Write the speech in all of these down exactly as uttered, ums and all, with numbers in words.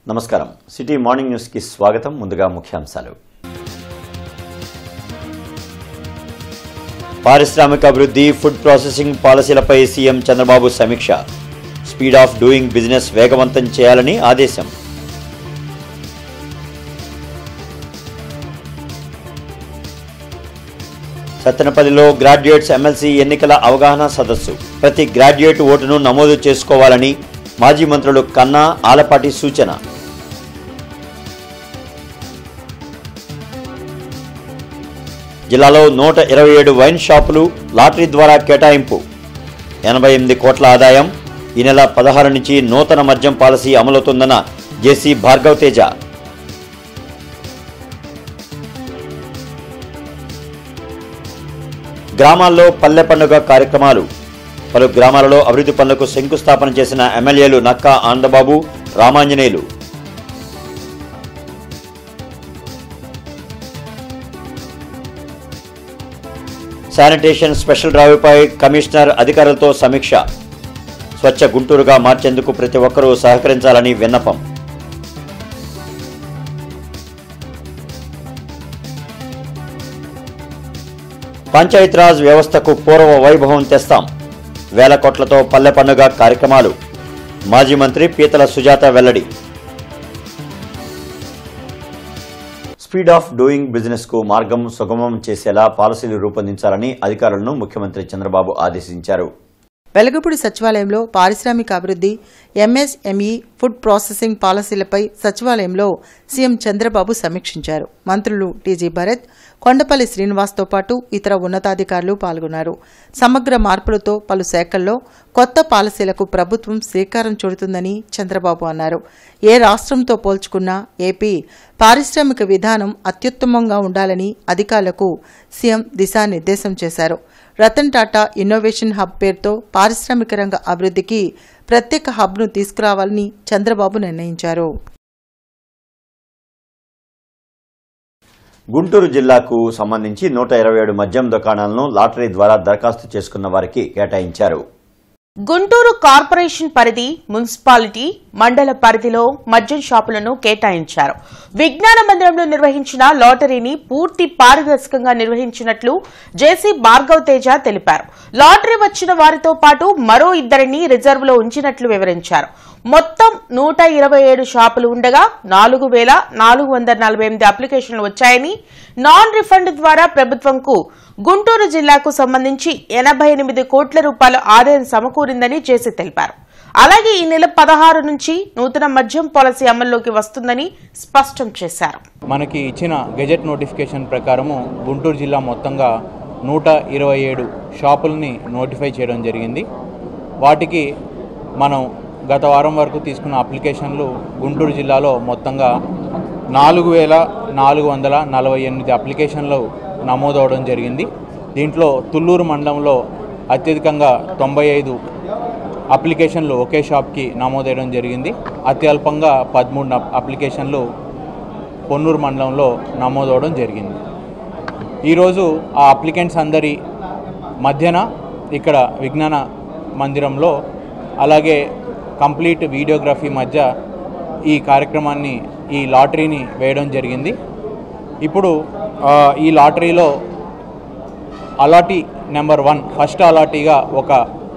నమస్కారం city morning news కి స్వాగతం. ముందుగా ముఖ్యాంశాలు. పారిశ్రామిక అభివృద్ధి, ఫుడ్ ప్రాసెసింగ్ పాలసీలపై సీఎం చంద్రబాబు సమీక్ష. స్పీడ్ ఆఫ్ డూయింగ్ బిజినెస్ వేగవంతం చేయాలని ఆదేశం. సత్తెనపల్లిలో గ్రాడ్యుయేట్స్ ఎమ్మెల్సీ ఎన్నికల అవగాహన సదస్సు. ప్రతి గ్రాడ్యుయేట్ ఓటును నమోదు చేసుకోవాలని మాజీ మంత్రులు కన్నా, ఆలపాటి సూచన. జిల్లాలో నూట ఇరవై ఏడు వైన్ షాపులు లాటరీ ద్వారా కేటాయింపు. ఎనభై ఎనిమిది కోట్ల ఆదాయం. ఈ నెల పదహారు నుంచి నూతన మద్యం పాలసీ అమలవుతుందన్న జేసీ భార్గవ్ తేజ. గ్రామాల్లో పల్లె పండుగ కార్యక్రమాలు. పలు గ్రామాలలో అభివృద్ధి పనులకు శంకుస్థాపన చేసిన ఎమ్మెల్యేలు నక్కా ఆనందబాబు, రామాంజనేయులు. శానిటేషన్ స్పెషల్ డ్రైవ్పై కమిషనర్ అధికారులతో సమీక్ష. స్వచ్ఛ గుంటూరుగా మార్చేందుకు ప్రతి ఒక్కరూ సహకరించాలని విన్నపం. పంచాయతీరాజ్ వ్యవస్థకు పూర్వ వైభవం తెస్తాం. వేల కోట్లతో పల్లె పండుగ కార్యక్రమాలు. మాజీ మంత్రి పీతల సుజాత వెల్లడి. స్పీడ్ ఆఫ్ డూయింగ్ బిజినెస్ కు మార్గం సుగమం చేసేలా పాలసీలు రూపొందించాలని అధికారులను ముఖ్యమంత్రి చంద్రబాబు ఆదేశించారు. వెలగపూడి సచివాలయంలో పారిశ్రామిక అభివృద్ధి, ఎంఎస్ఎంఈ, ఫుడ్ ప్రాసెసింగ్ పాలసీలపై సచివాలయంలో సీఎం చంద్రబాబు సమీక్షించారు. మంత్రులు టీజీ భరత్, కొండపల్లి శ్రీనివాస్తో పాటు ఇతర ఉన్నతాధికారులు పాల్గొన్నారు. సమగ్ర మార్పులతో పలు శాఖల్లో కొత్త పాలసీలకు ప్రభుత్వం శ్రీకారం చుడుతుందని చంద్రబాబు అన్నారు. ఏ రాష్ట్రంతో పోల్చుకున్నా ఏపీ పారిశ్రామిక విధానం అత్యుత్తమంగా ఉండాలని అధికారులకు సీఎం దిశానిర్దేశం చేశారు. రతన్ టాటా ఇన్నోవేషన్ హబ్ పేరుతో పారిశ్రామిక రంగ అభివృద్ధికి ప్రత్యేక హబ్ను తీసుకురావాలని చంద్రబాబు నిర్ణయించారు. గుంటూరు జిల్లాకు సంబంధించి నూట ఇరవై ఏడు మద్యం దుకాణాలను లాటరీ ద్వారా దరఖాస్తు చేసుకున్న వారికి కేటాయించారు. గుంటూరు కార్పొరేషన్ పరిధి, మున్సిపాలిటీ, మండల పరిధిలో మద్యం షాపులను కేటాయించారు. విజ్ఞాన మందిరంలో నిర్వహించిన లాటరీని పూర్తి పారదర్శకంగా నిర్వహించినట్లు జేసీ భార్గవ్ తేజ తెలిపారు. లాటరీ వచ్చిన వారితో పాటు మరో ఇద్దరిని రిజర్వ్ లో ఉంచినట్లు వివరించారు. మొత్తం నూట ఇరవై ఏడు షాపులు ఉండగా నాలుగు వేల నాలుగు వందల నలభై ఎనిమిది అప్లికేషన్లు వచ్చాయని, నాన్ రిఫండ్ ద్వారా ప్రభుత్వంకు గుంటూరు జిల్లాకు సంబంధించి ఎనభై ఎనిమిది కోట్ల రూపాయల ఆదాయం సమకూరిందని జేసీ తెలిపారు. అలాగే ఈ నెల పదహారు నుంచి నూతన మద్యం పాలసీ అమల్లోకి వస్తుందని స్పష్టం చేశారు. మనకి ఇచ్చిన గెజెట్ నోటిఫికేషన్ ప్రకారము గుంటూరు జిల్లా మొత్తంగా నూట ఇరవై ఏడు షాపుల్ని నోటిఫై చేయడం జరిగింది. వాటికి మనం గత వారం వరకు తీసుకున్న అప్లికేషన్లు గుంటూరు జిల్లాలో మొత్తంగా నాలుగు వేల నాలుగు వందల నలభై ఎనిమిది అప్లికేషన్లు నమోదవడం జరిగింది. దీంట్లో తుళ్ళూరు మండలంలో అత్యధికంగా తొంభై ఐదు అప్లికేషన్లు ఒకే షాప్కి నమోదవడం జరిగింది. అత్యల్పంగా పదమూడు అప్లికేషన్లు పొన్నూరు మండలంలో నమోదవడం జరిగింది. ఈరోజు ఆ అప్లికెంట్స్ అందరి మధ్యన ఇక్కడ విజ్ఞాన మందిరంలో అలాగే కంప్లీట్ వీడియోగ్రఫీ మధ్య ఈ కార్యక్రమాన్ని, ఈ లాటరీని వేయడం జరిగింది. ఇప్పుడు ఈ లాటరీలో అలాటీ నెంబర్ వన్, ఫస్ట్ అలాటీగా ఒక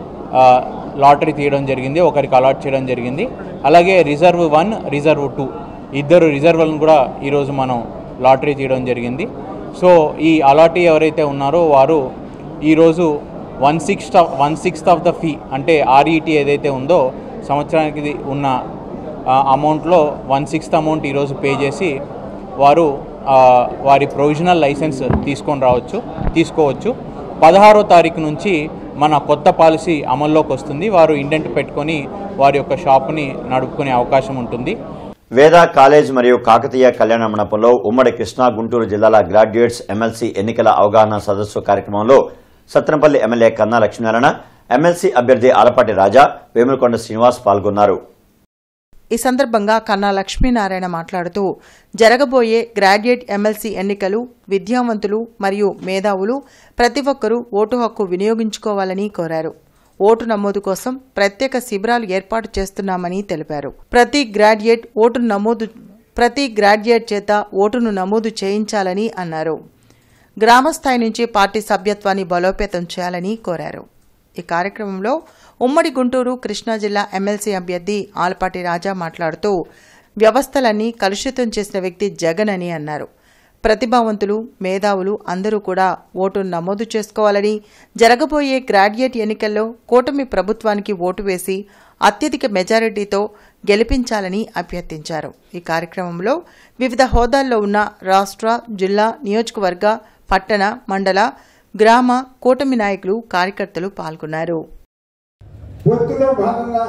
లాటరీ తీయడం జరిగింది, ఒకరికి అలాట్ చేయడం జరిగింది. అలాగే రిజర్వ్ వన్, రిజర్వ్ టూ, ఇద్దరు రిజర్వ్లను కూడా ఈరోజు మనం లాటరీ తీయడం జరిగింది. సో ఈ అలాటీ ఎవరైతే ఉన్నారో వారు ఈరోజు one sixth one sixth of the fee, అంటే ఆర్ఈటీ ఏదైతే ఉందో సంవత్సరానికి ఉన్న అమౌంట్లో వన్ సిక్స్త్ అమౌంట్ ఈరోజు పే చేసి వారు వారి ప్రొవిజనల్ లైసెన్స్ తీసుకొని రావచ్చు తీసుకోవచ్చు. పదహారో తారీఖు నుంచి మన కొత్త పాలసీ అమల్లోకి వస్తుంది. వారు ఇండెంట్ పెట్టుకొని వారి యొక్క షాపుని నడుపుకునే అవకాశం ఉంటుంది. వేద కాలేజ్ మరియు కాకతీయ కళ్యాణ మండపంలో ఉమ్మడి కృష్ణా, గుంటూరు జిల్లాల గ్రాడ్యుయేట్స్ ఎమ్మెల్సీ ఎన్నికల అవగాహన సదస్సు కార్యక్రమంలో సత్తెనపల్లి ఎమ్మెల్యే కన్నా లక్ష్మీనారాయణ, ఎమ్మెల్సీ అభ్యర్థి ఆలపాటి రాజా, వేములకొండ శ్రీనివాస్ పాల్గొన్నారు. ఈ సందర్భంగా కన్నా లక్ష్మీనారాయణ మాట్లాడుతూ జరగబోయే గ్రాడ్యుయేట్ ఎమ్మెల్సీ ఎన్నికలు విద్యావంతులు మరియు మేధావులు ప్రతి ఒక్కరూ ఓటు హక్కు వినియోగించుకోవాలని కోరారు. ఓటు నమోదు కోసం ప్రత్యేక శిబిరాలు ఏర్పాటు చేస్తున్నామని తెలిపారు. ప్రతి గ్రాడ్యుయేట్ ఓటు నమోదు ప్రతి గ్రాడ్యుయేట్ చేత ఓటును నమోదు చేయించాలని అన్నారు. గ్రామస్థాయి నుంచి పార్టీ సభ్యత్వాన్ని బలోపేతం చేయాలని కోరారు. ఈ కార్యక్రమంలో ఉమ్మడి గుంటూరు కృష్ణా జిల్లా ఎమ్మెల్సీ అభ్యర్థి ఆలపాటి రాజా మాట్లాడుతూ వ్యవస్థలన్నీ కలుషితం చేసిన వ్యక్తి జగన్ అని అన్నారు. ప్రతిభావంతులు, మేధావులు అందరూ కూడా ఓటును నమోదు చేసుకోవాలని, జరగబోయే గ్రాడ్యుయేట్ ఎన్నికల్లో కూటమి ప్రభుత్వానికి ఓటు వేసి అత్యధిక మెజారిటీతో గెలిపించాలని అభ్యర్థించారు. ఈ కార్యక్రమంలో వివిధ హోదాల్లో ఉన్న రాష్ట్ర, జిల్లా, నియోజకవర్గ, పట్టణ, మండల, గ్రామ కూటమి నాయకులు, కార్యకర్తలు పాల్గొన్నారు. పొత్తులో భాగంగా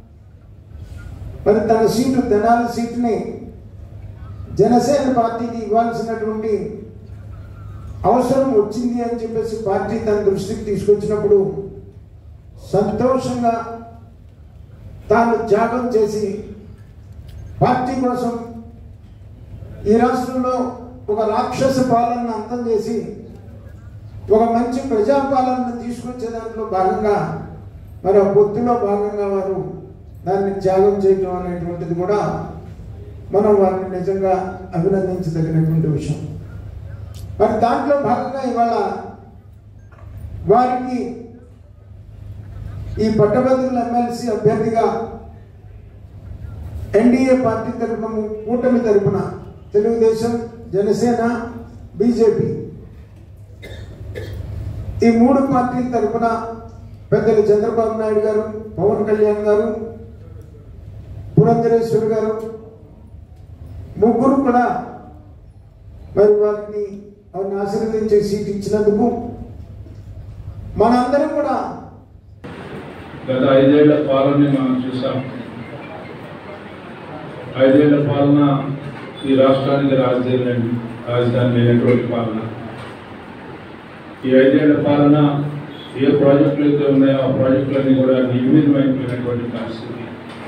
మరి తన సీటు తెనాలి సీటుని జనసేన పార్టీకి ఇవ్వాల్సినటువంటి అవసరం వచ్చింది అని చెప్పేసి పార్టీ తన దృష్టికి తీసుకొచ్చినప్పుడు సంతోషంగా తాను త్యాగం చేసి పార్టీ కోసం ఈ రాష్ట్రంలో ఒక రాక్షస పాలనను అంతం చేసి ఒక మంచి ప్రజాపాలనను తీసుకొచ్చే దాంట్లో భాగంగా మరి ఆ పొత్తులో భాగంగా వారు దాన్ని త్యాగం చేయటం అనేటువంటిది కూడా మనం వారిని నిజంగా అభినందించదగినటువంటి విషయం. మరి దాంట్లో భాగంగా ఇవాళ వారికి ఈ పట్టభద్రుల ఎమ్మెల్సీ అభ్యర్థిగా ఎన్డీఏ పార్టీ తరఫున, కూటమి తరఫున తెలుగుదేశం, జనసేన, బీజేపీ ఈ మూడు పార్టీల తరఫున పెద్దలు చంద్రబాబు నాయుడు గారు, పవన్ కళ్యాణ్ గారు, పురంధరేశ్వర్ గారు ముగ్గురు కూడా మరి వారిని వారిని ఆశీర్వదించే సీట్ ఇచ్చినందుకు మనందరం కూడా గత ఐదేళ్ల పాలనని మనం చూసాం. ఐదేళ్ల పాలన ఈ రాష్ట్రానికి రాజధాని రాజధాని లేనటువంటి పాలన. ఈ ఐదేళ్ల పాలన ఏ ప్రాజెక్టులు అయితే ఉన్నాయో ఆ ప్రాజెక్టులన్నీ కూడా నిర్వీర్యమైపోయినటువంటి పరిస్థితి.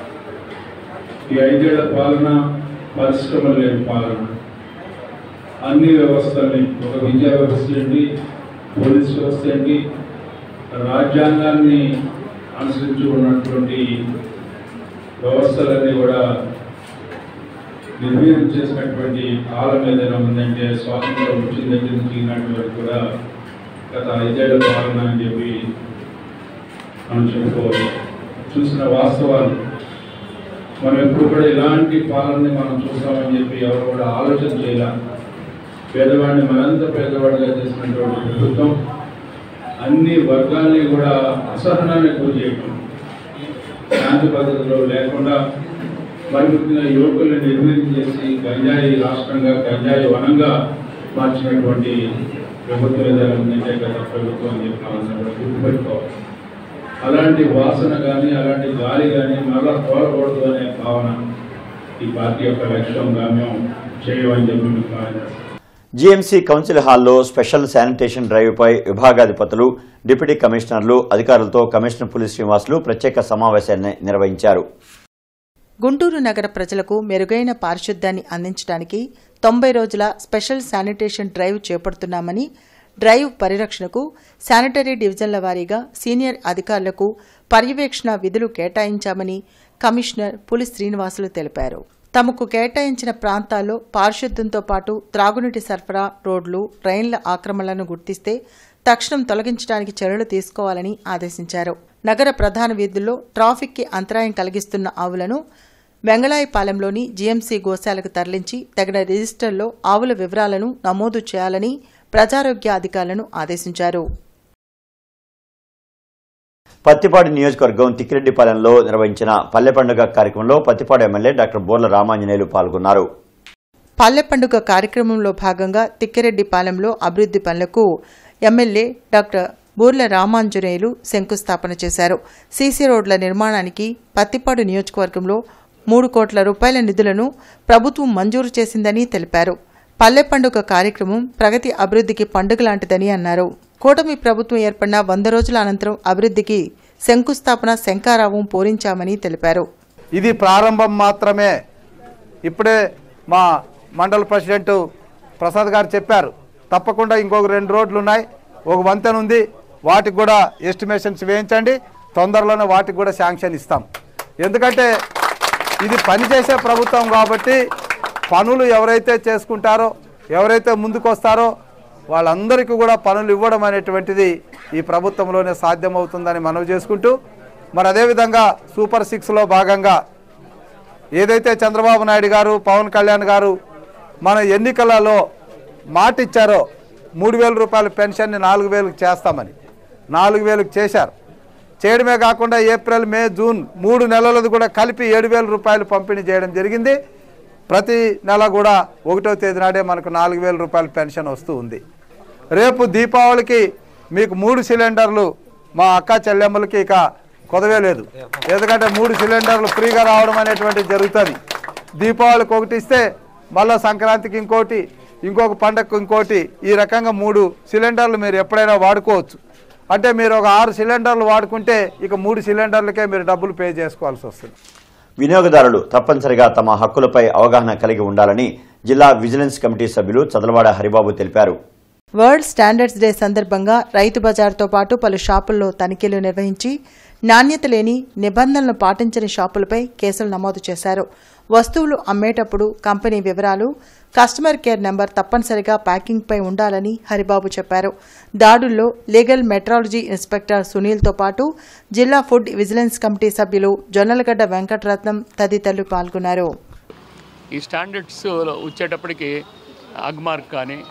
ఈ ఐదేళ్ల పాలన పరిశ్రమలు లేని పాలన. అన్ని వ్యవస్థల్ని, ఒక విద్యా వ్యవస్థ ఏంటి, పోలీస్ వ్యవస్థ ఏంటి, రాజ్యాంగాన్ని అనుసరించి ఉన్నటువంటి వ్యవస్థలన్నీ కూడా నిర్వీర్యం చేసినటువంటి కాలం ఏదైనా ఉందంటే స్వాతంత్రం వచ్చిన దగ్గర నుంచి ఈనాటి వరకు కూడా గత ఐదేళ్ల పాలన అని చెప్పి మనం చెప్పుకోవాలి. చూసిన వాస్తవాలు మనం ఎప్పుడు కూడా ఇలాంటి పాలనని మనం చూస్తామని చెప్పి ఎవరు కూడా ఆలోచన చేయాలి. పేదవాడిని మరింత పేదవాడిగా చేసినటువంటి ప్రభుత్వం అన్ని వర్గాల్ని కూడా అసహనాన్ని గురి చేయటం, శాంతి పద్ధతిలో లేకుండా మరి ముఖ్యంగా యువకుల్ని నిర్వీర్యం చేసి గంజాయి రాష్ట్రంగా, గంజాయి వనంగా మార్చినటువంటి ప్రభుత్వం ఏదైనా ఉందంటే గత ప్రభుత్వం అని చెప్పి మనం గుర్తుపెట్టుకోవాలి. అలాంటి వాసన కానీ, అలాంటి గాలి కానీ మళ్ళా తోలకూడదు అనే భావన ఈ పార్టీ యొక్క లక్ష్యం, గమ్యం చేయమని చెప్పి మీకు ఆలోచన. జీఎంసీ కౌన్సిల్ హాల్లో స్పెషల్ శానిటేషన్ డ్రైవ్పై విభాగాధిపతులు, డిప్యూటీ కమిషనర్లు, అధికారులతో కమిషనర్ పులి శ్రీనివాసులు ప్రత్యేక సమావేశాన్ని నిర్వహించారు. గుంటూరు నగర ప్రజలకు మెరుగైన పారిశుద్ధ్యాన్ని అందించడానికి తొంభై రోజుల స్పెషల్ శానిటేషన్ డ్రైవ్ చేపడుతున్నామని, డ్రైవ్ పరిరక్షణకు శానిటరీ డివిజన్ల వారీగా సీనియర్ అధికారులకు పర్యవేక్షణ విధులు కేటాయించామని కమిషనర్ పులి శ్రీనివాసులు తెలిపారు. తమకు కేటాయించిన ప్రాంతాల్లో పారిశుద్ధ్యంతో పాటు త్రాగునీటి సరఫరా, రోడ్లు, డ్రైన్ల ఆక్రమణలను గుర్తిస్తే తక్షణం తొలగించడానికి చర్యలు తీసుకోవాలని ఆదేశించారు. నగర ప్రధాన వీధుల్లో ట్రాఫిక్కి అంతరాయం కలిగిస్తున్న ఆవులను వెంగళాయపాలెంలోని జీఎంసీ గోశాలకు తరలించి తగిన రిజిస్టర్లో ఆవుల వివరాలను నమోదు చేయాలని ప్రజారోగ్య అధికారులను ఆదేశించారు. పత్తిపాడు నియోజకవర్గం తిక్కిరెడ్డిపాలెంలో నిర్వహించిన పల్లె పండుగ కార్యక్రమంలో పత్తిపాడు ఎమ్మెల్యే డాక్టర్ బోర్ల రామాంజనేయులు పాల్గొన్నారు. పల్లె పండుగ కార్యక్రమంలో భాగంగా తిక్కిరెడ్డిపాలెంలో అభివృద్ది పనులకు ఎమ్మెల్యే డాక్టర్ బోర్ల రామాంజనేయులు శంకుస్థాపన చేశారు. సీసీ రోడ్ల నిర్మాణానికి పత్తిపాడు నియోజకవర్గంలో మూడు కోట్ల రూపాయల నిధులను ప్రభుత్వం మంజూరు చేసిందని తెలిపారు. పల్లె పండుగ కార్యక్రమం ప్రగతి అభివృద్ధికి పండుగ లాంటిదని అన్నారు. కూటమి ప్రభుత్వం ఏర్పడిన వంద రోజుల అనంతరం అభివృద్ధికి శంకుస్థాపన శంఖారావం పూరించామని తెలిపారు. ఇది ప్రారంభం మాత్రమే. ఇప్పుడే మా మండల ప్రెసిడెంట్ ప్రసాద్ గారు చెప్పారు, తప్పకుండా ఇంకొక రెండు రోడ్లు ఉన్నాయి, ఒక వంతెన ఉంది, వాటికి కూడా ఎస్టిమేషన్స్ వేయించండి. తొందరలోనే వాటికి కూడా శాంక్షన్ ఇస్తాం. ఎందుకంటే ఇది పనిచేసే ప్రభుత్వం కాబట్టి పనులు ఎవరైతే చేసుకుంటారో, ఎవరైతే ముందుకు వస్తారో వాళ్ళందరికీ కూడా పనులు ఇవ్వడం అనేటువంటిది ఈ ప్రభుత్వంలోనే సాధ్యమవుతుందని మనవి చేసుకుంటూ, మరి అదేవిధంగా సూపర్ సిక్స్లో భాగంగా ఏదైతే చంద్రబాబు నాయుడు గారు, పవన్ కళ్యాణ్ గారు మన ఎన్నికలలో మాట ఇచ్చారో మూడు వేల రూపాయల పెన్షన్ని నాలుగు వేలకు చేస్తామని, నాలుగు వేలకు చేశారు. చేయడమే కాకుండా ఏప్రిల్, మే, జూన్ మూడు నెలలది కూడా కలిపి ఏడు వేల రూపాయలు పంపిణీ చేయడం జరిగింది. ప్రతి నెల కూడా ఒకటో తేదీ నాడే మనకు నాలుగు వేల రూపాయల పెన్షన్ వస్తూ ఉంది. రేపు దీపావళికి మీకు మూడు సిలిండర్లు మా అక్క చెల్లెమ్మలకి ఇక కొదవే లేదు. ఎందుకంటే మూడు సిలిండర్లు ఫ్రీగా రావడం అనేటువంటిది జరుగుతుంది. దీపావళికి ఒకటి ఇస్తే మళ్ళీ సంక్రాంతికి ఇంకోటి, ఇంకొక పండగకు ఇంకోటి, ఈ రకంగా మూడు సిలిండర్లు మీరు ఎప్పుడైనా వాడుకోవచ్చు. అంటే మీరు ఒక ఆరు సిలిండర్లు వాడుకుంటే ఇక మూడు సిలిండర్లకే మీరు డబ్బులు పే చేసుకోవాల్సి వస్తుంది. వినియోగదారులు తప్పనిసరిగా తమ హక్కులపై అవగాహన కలిగి ఉండాలని జిల్లా విజిలెన్స్ కమిటీ సభ్యులు చదలవాడ హరిబాబు తెలిపారు. వరల్డ్ స్టాండర్డ్స్ డే సందర్భంగా రైతు బజార్తో పాటు పలు షాపుల్లో తనిఖీలు నిర్వహించి నాణ్యత లేని, నిబంధనలు పాటించని షాపులపై కేసులు నమోదు చేశారు. వస్తువులు అమ్మేటప్పుడు కంపెనీ వివరాలు, కస్టమర్ కేర్ నెంబర్ తప్పనిసరిగా ప్యాకింగ్పై ఉండాలని హరిబాబు చెప్పారు. దాడుల్లో లీగల్ మెట్రాలజీ ఇన్స్పెక్టర్ సునీల్తో పాటు జిల్లా ఫుడ్ విజిలెన్స్ కమిటీ సభ్యులు జొన్నలగడ్డ వెంకటరత్నం తదితరులు పాల్గొన్నారు. ఈ స్టాండర్డ్స్ వచ్చేటప్పటికి అగ్మార్క్ కానీ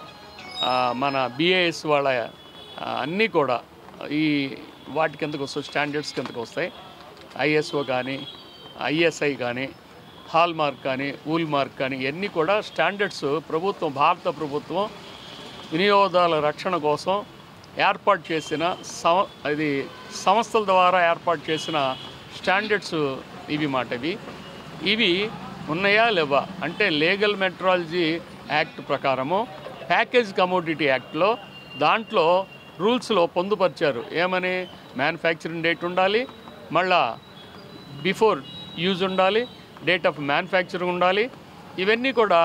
మన బిఏఎస్ వాళ్ళ అన్నీ కూడా ఈ వాటి కిందకు వస్తాయి, స్టాండర్డ్స్ కిందకు వస్తాయి. ఐఎస్ఓ కానీ, ఐఎస్ఐ కానీ, హాల్ మార్క్ కానీ, ఊల్ మార్క్ కానీ ఇవన్నీ కూడా స్టాండర్డ్స్ ప్రభుత్వం, భారత ప్రభుత్వం వినియోగదారుల రక్షణ కోసం ఏర్పాటు చేసిన సం అది సంస్థల ద్వారా ఏర్పాటు చేసిన స్టాండర్డ్స్ ఇవి మాట. ఇవి ఇవి ఉన్నాయా లేవా అంటే లీగల్ మెట్రాలజీ యాక్ట్ ప్రకారము, ప్యాకేజ్ కమోడిటీ యాక్ట్లో దాంట్లో రూల్స్లో పొందుపరిచారు. ఏమని? మ్యానుఫ్యాక్చరింగ్ డేట్ ఉండాలి, మళ్ళా బిఫోర్ యూజ్ ఉండాలి, డేట్ ఆఫ్ మ్యానుఫ్యాక్చరింగ్ ఉండాలి. ఇవన్నీ కూడా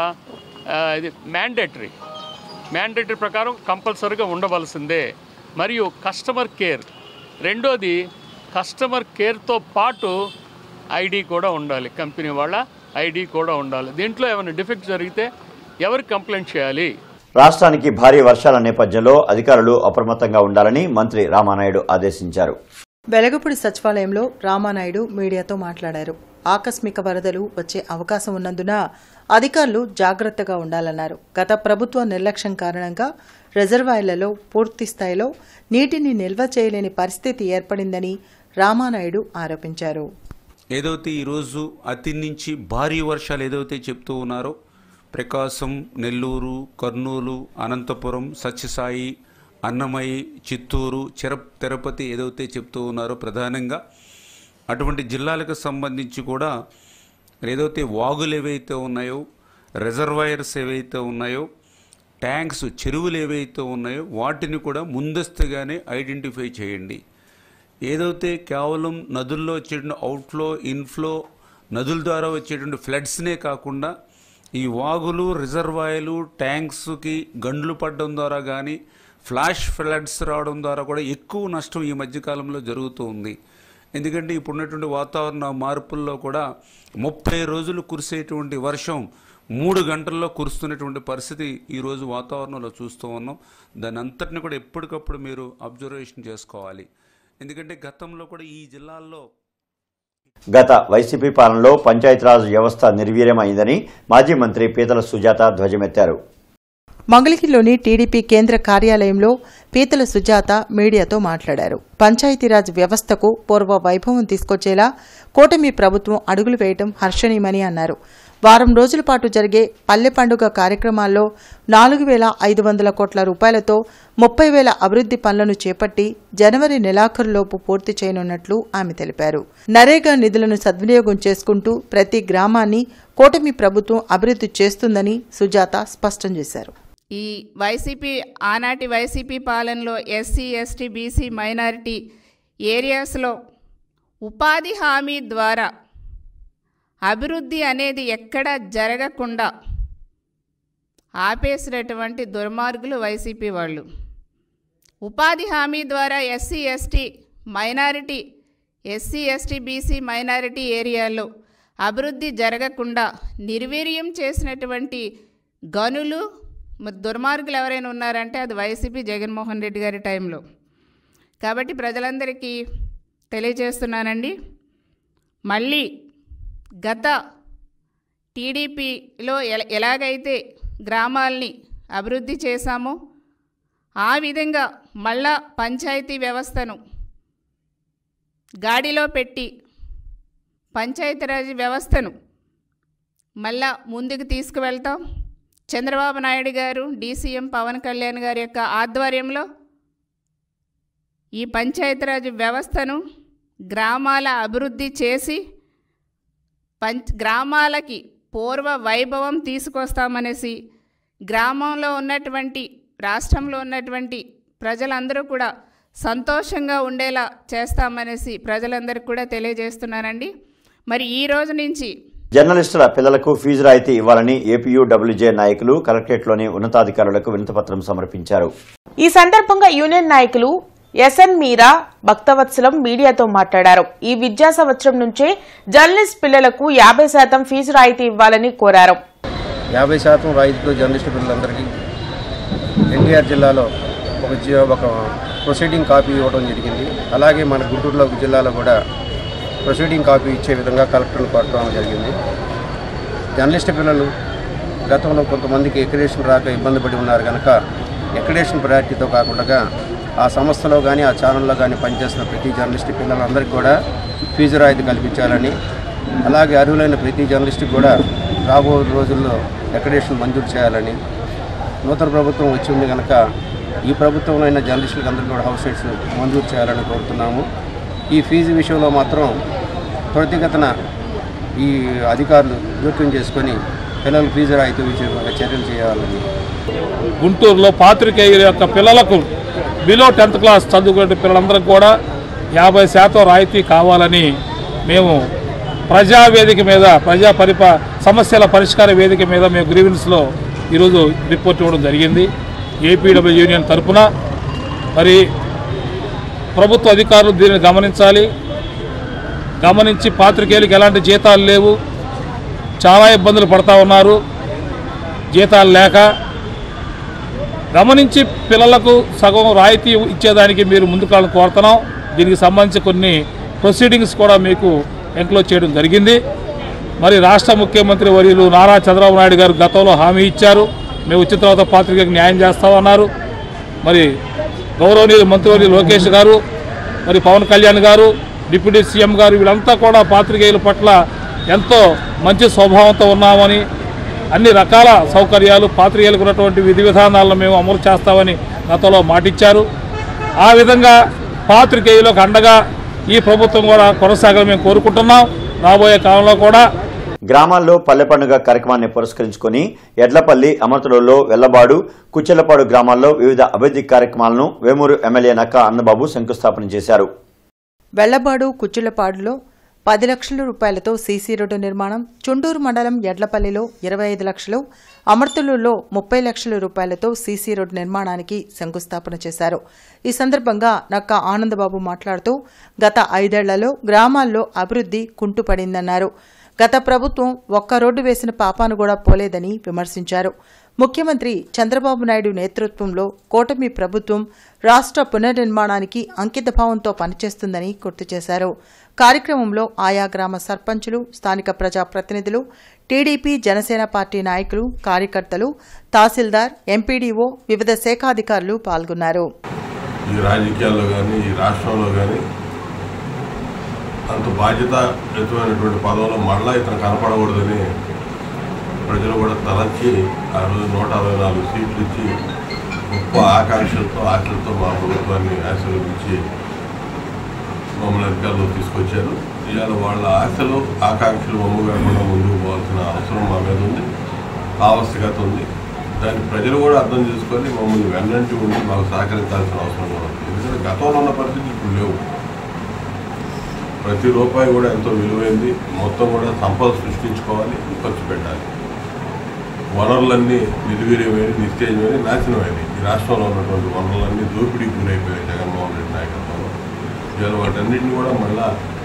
ఇది మ్యాండేటరీ మ్యాండేటరీ ప్రకారం కంపల్సరీగా ఉండవలసిందే. మరియు కస్టమర్ కేర్, రెండోది కస్టమర్ కేర్తో పాటు ఐడి కూడా ఉండాలి, కంపెనీ వాళ్ళ ఐడి కూడా ఉండాలి. దీంట్లో ఏమైనా డిఫెక్ట్ జరిగితే ఎవరికి కంప్లైంట్ చేయాలి? రాష్ట్రానికి భారీ వర్షాల నేపథ్యంలో అధికారులు అప్రమత్తంగా ఉండాలని మంత్రి రామానాయుడు ఆదేశించారు. వెలగపూడి సచివాలయంలో రామానాయుడు మీడియాతో మాట్లాడారు. ఆకస్మిక వరదలు వచ్చే అవకాశం ఉన్నందున అధికారులు జాగ్రత్తగా ఉండాలన్నారు. గత ప్రభుత్వ నిర్లక్ష్యం కారణంగా రిజర్వాయర్లలో పూర్తి స్థాయిలో నీటిని నిల్వ చేయలేని పరిస్థితి ఏర్పడిందని రామానాయుడు ఆరోపించారు. ఏదైతే ఈరోజు అతి నుంచి భారీ వర్షాలు ఏదైతే చెప్తూ ఉన్నారో ప్రకాశం, నెల్లూరు, కర్నూలు, అనంతపురం, సత్యసాయి, అన్నమయ్య, చిత్తూరు, చిర తిరుపతి ఏదైతే చెప్తూ ఉన్నారో ప్రధానంగా అటువంటి జిల్లాలకు సంబంధించి కూడా ఏదైతే వాగులు ఏవైతే ఉన్నాయో, రిజర్వాయర్స్ ఏవైతే ఉన్నాయో, ట్యాంక్స్, చెరువులు ఏవైతే ఉన్నాయో వాటిని కూడా ముందస్తుగానే ఐడెంటిఫై చేయండి. ఏదైతే కేవలం నదుల్లో వచ్చేటువంటి అవుట్ఫ్లో, ఇన్ఫ్లో, నదుల ద్వారా వచ్చేటువంటి ఫ్లడ్స్నే కాకుండా ఈ వాగులు, రిజర్వాయర్లు, ట్యాంక్స్కి గండ్లు పడడం ద్వారా కానీ ఫ్లాష్ ఫ్లడ్స్ రావడం ద్వారా కూడా ఎక్కువ నష్టం ఈ మధ్యకాలంలో జరుగుతూ ఉంది. ఎందుకంటే ఇప్పుడున్నటువంటి వాతావరణ మార్పుల్లో కూడా ముప్పై రోజులు కురిసేటువంటి వర్షం మూడు గంటల్లో కురుస్తున్నటువంటి పరిస్థితి ఈరోజు వాతావరణంలో చూస్తూ ఉన్నాం. దాని అంతటిని కూడా ఎప్పటికప్పుడు మీరు అబ్జర్వేషన్ చేసుకోవాలి. ఎందుకంటే గతంలో కూడా ఈ జిల్లాల్లో గత వైసీపీ పాలనలో పంచాయతీరాజ్ వ్యవస్థ నిర్వీర్యమైందని మాజీ మంత్రి పీతల సుజాత ధ్వజమెత్తారు. మంగళగిరిలోని టీడీపీ కేంద్ర కార్యాలయంలో పీతల సుజాత మీడియాతో మాట్లాడారు. పంచాయతీరాజ్ వ్యవస్థకు పూర్వ వైభవం తీసుకొచ్చేలా కూటమి ప్రభుత్వం అడుగులు వేయడం హర్షణీయమని అన్నారు. వారం రోజుల పాటు జరిగే పల్లె పండుగ కార్యక్రమాల్లో నాలుగు వేల ఐదు వందల కోట్ల రూపాయలతో ముప్పై వేల అభివృద్ది పనులను చేపట్టి జనవరి నెలాఖరులోపు పూర్తి చేయనున్నట్లు ఆమె తెలిపారు. నరేగా నిధులను సద్వినియోగం చేసుకుంటూ ప్రతి గ్రామాన్ని కూటమి ప్రభుత్వం అభివృద్ది చేస్తుందని సుజాత స్పష్టం చేశారు. ఈ వైసీపీ ఆనాటి వైసీపీ పాలనలో ఎస్సీ, ఎస్టీ, బీసీ, మైనారిటీ ఏరియాస్లో ఉపాధి హామీ ద్వారా అభివృద్ధి అనేది ఎక్కడ జరగకుండా ఆపేసినటువంటి దుర్మార్గులు వైసీపీ వాళ్ళు. ఉపాధి హామీ ద్వారా SC, ST, minority SC ST BC minority ఏరియాల్లో అభివృద్ధి జరగకుండా నిర్వీర్యం చేసినటువంటి గనులు దుర్మార్గులు ఎవరైనా ఉన్నారంటే అది వైసీపీ జగన్మోహన్ రెడ్డి గారి టైంలో. కాబట్టి ప్రజలందరికీ తెలియజేస్తున్నానండి, మళ్ళీ గత టీడీపీలో ఎల ఎలాగైతే గ్రామాల్ని అభివృద్ధి చేశామో ఆ విధంగా మళ్ళా పంచాయతీ వ్యవస్థను గాడిలో పెట్టి పంచాయతీరాజ్ వ్యవస్థను మళ్ళా ముందుకు తీసుకువెళ్తాం. చంద్రబాబు నాయుడు గారు, డీసీఎం పవన్ కళ్యాణ్ గారి యొక్క ఆధ్వర్యంలో ఈ పంచాయతీరాజ్ వ్యవస్థను గ్రామాల అభివృద్ధి చేసి పంచ్ గ్రామాలకి పూర్వ వైభవం తీసుకొస్తామనేసి, గ్రామంలో ఉన్నటువంటి రాష్ట్రంలో ఉన్నటువంటి ప్రజలందరూ కూడా సంతోషంగా ఉండేలా చేస్తామనేసి ప్రజలందరికీ కూడా తెలియజేస్తున్నానండి. మరి ఈ రోజు నుంచి జర్నలిస్టుల పిల్లలకు ఫీజు రాయితీ ఇవ్వాలని ఏపీయూడబ్ల్యూజే నాయకులు కలెక్టరేట్లోని ఉన్నతాధికారులకు వినతిపత్రం సమర్పించారు. ఈ సందర్భంగా యూనియన్ నాయకులు ఎస్ఎన్ మీరా, భక్తవత్సలం మీడియాతో మాట్లాడారు. ఈ విద్యా సంవత్సరం నుంచే జర్నలిస్ట్ పిల్లలకు యాభై శాతం ఫీజు రాయితీ ఇవ్వాలని కోరారు. యాభై శాతం రాయితీతో జర్నలిస్ట్ పిల్లలందరికీ ఎన్టీఆర్ జిల్లాలో ఒక ఒక ప్రొసీడింగ్ కాపీ ఇవ్వడం జరిగింది. అలాగే మన గుంటూరులో జిల్లాలో కూడా ప్రొసీడింగ్ కాపీ ఇచ్చే విధంగా కలెక్టర్లు కోరడం జరిగింది. జర్నలిస్ట్ పిల్లలు గతంలో కొంతమందికి ఎక్రిడేషన్ రాక ఇబ్బంది పడి ఉన్నారు కనుక ఎక్రిడేషన్ ప్రయారిటీతో కాకుండా ఆ సంస్థలో కానీ ఆ ఛానల్లో కానీ పనిచేస్తున్న ప్రతి జర్నలిస్ట్ పిల్లలందరికీ కూడా ఫీజు రాయితీ కల్పించాలని, అలాగే అర్హులైన ప్రతి జర్నలిస్ట్కి కూడా రాబో రోజుల్లో ఎక్రిడేషన్ మంజూరు చేయాలని, నూతన ప్రభుత్వం వచ్చి ఉంది కనుక ఈ ప్రభుత్వంలో అయిన జర్నలిస్టులకు అందరికీ కూడా హౌస్ రేట్స్ మంజూరు చేయాలని కోరుతున్నాము. ఈ ఫీజు విషయంలో మాత్రం త్వరితగతిన ఈ అధికారులు జోక్యం చేసుకొని పిల్లల ఫీజు రాయితీ విషయంలో చర్యలు చేయాలని. గుంటూరులో పాత్రికేయుల యొక్క పిల్లలకు బిలో టెన్త్ క్లాస్ చదువుకునే పిల్లలందరికీ కూడా యాభై శాతం రాయితీ కావాలని మేము ప్రజావేదిక మీద ప్రజా పరిపా సమస్యల పరిష్కార వేదిక మీద మేము గ్రీవెన్స్లో ఈరోజు రిపోర్ట్ ఇవ్వడం జరిగింది. ఏపీడబ్ల్యూ యూనియన్ తరఫున మరి ప్రభుత్వ అధికారులు దీనిని గమనించాలి. గమనించి పాత్రికేయులకు ఎలాంటి జీతాలు లేవు, చాలా ఇబ్బందులు పడతా ఉన్నారు జీతాలు లేక. గమనించి పిల్లలకు సగం రాయితీ ఇచ్చేదానికి మీరు ముందుకు కోరుతున్నాం. దీనికి సంబంధించి కొన్ని ప్రొసీడింగ్స్ కూడా మీకు ఎంక్లోజ్ చేయడం జరిగింది. మరి రాష్ట్ర ముఖ్యమంత్రి వర్యులు నారా చంద్రబాబు నాయుడు గారు గతంలో హామీ ఇచ్చారు, మేము వచ్చిన తర్వాత పాత్రికేయులకు న్యాయం చేస్తామన్నారు. మరి గౌరవనీయులు మంత్రివర్యులు లోకేష్ గారు, మరి పవన్ కళ్యాణ్ గారు, డిప్యూటీ సీఎం గారు వీళ్ళంతా కూడా పాత్రికేయుల పట్ల ఎంతో మంచి స్వభావంతో ఉన్నామని, అన్ని రకాల సౌకర్యాలు పాత్రికేయులకు ఉన్నటువంటి విధి విధానాలను మేము అమలు చేస్తామని గతంలో మాటిచ్చారు. ఆ విధంగా పాత్రికేయులకు అండగా ఈ ప్రభుత్వం కూడా కొనసాగాలని మేము కోరుకుంటున్నాం. రాబోయే కాలంలో కూడా గ్రామాల్లో పల్లె పండుగ కార్యక్రమాన్ని పురస్కరించుకుని ఎడ్లపల్లి, అమర్తలూరులో, వెల్లబాడు, కుచ్చెలపాడు గ్రామాల్లో వివిధ అభివృద్ధి కార్యక్రమాలను వేమూరు ఎమ్మెల్యే నక్కా అన్నబాబు శంకుస్థాపన చేశారు. వెల్లబాడు, కుచ్చెలపాడులో పది లక్షల రూపాయలతో సీసీ రోడ్డు నిర్మాణం, చుండూరు మండలం ఎడ్లపల్లిలో ఇరవై ఐదు లక్షలు, అమర్తలూరులో ముప్పై లక్షల రూపాయలతో సీసీ రోడ్డు నిర్మాణానికి శంకుస్థాపన చేశారు. ఈ సందర్భంగా నక్కా ఆనందబాబు మాట్లాడుతూ గత ఐదేళ్లలో గ్రామాల్లో అభివృద్ధి కుంటుపడిందన్నారు. గత ప్రభుత్వం ఒక్క రోడ్డు వేసిన పాపాను కూడా పోలేదని విమర్శించారు. ముఖ్యమంత్రి చంద్రబాబు నాయుడు నేతృత్వంలో కూటమి ప్రభుత్వం రాష్ట్ర పునర్నిర్మాణానికి అంకితభావంతో పనిచేస్తుందని గుర్తు చేశారు. కార్యక్రమంలో ఆయా గ్రామ సర్పంచులు, స్థానిక ప్రజాప్రతినిధులు, టీడీపీ, జనసేన పార్టీ నాయకులు, కార్యకర్తలు, తహసీల్దార్, ఎంపీడీఓ, వివిధ శాఖాధికారులు పాల్గొన్నారు. ఈ రాజకీయాల్లో కానీ ఈ రాష్ట్రంలో కానీ అంత బాధ్యతాయుతమైనటువంటి పదవులు మళ్ళా ఇతను కనపడకూడదని ప్రజలు కూడా తలంచి ఆ రోజు నూట అరవై నాలుగు సీట్లు ఇచ్చి గొప్ప ఆకాంక్షలతో ఆశలతో మా ప్రభుత్వాన్ని ఆశీర్వదించి మమ్మల్ని అధికారులు తీసుకొచ్చారు. ఇవాళ వాళ్ళ ఆశలు ఆకాంక్షలు మమ్మగా కూడా ముందుకు పోవాల్సిన అవసరం మా మీద ఉంది, ఆవశ్యకత ఉంది. దాన్ని ప్రజలు కూడా అర్థం చేసుకొని మమ్మల్ని వెన్నంటి ఉండి మాకు సహకరించాల్సిన అవసరం కూడా ఉంది. ఎందుకంటే గతంలో ఉన్న పరిస్థితులు ఇప్పుడు లేవు. ప్రతి రూపాయి కూడా ఎంతో విలువైంది. మొత్తం కూడా సంపద సృష్టించుకోవాలి, ఖర్చు పెట్టాలి. వనరులన్నీ నిర్వీర్యమైన, నిస్తేజమైన, నాశనమైనవి. ఈ రాష్ట్రంలో ఉన్నటువంటి వనరులన్నీ దోపిడీకి గురైపోయాయి జగన్మోహన్ రెడ్డి నాయకత్వంలో. ఇవాళ వాటన్నింటినీ కూడా మళ్ళా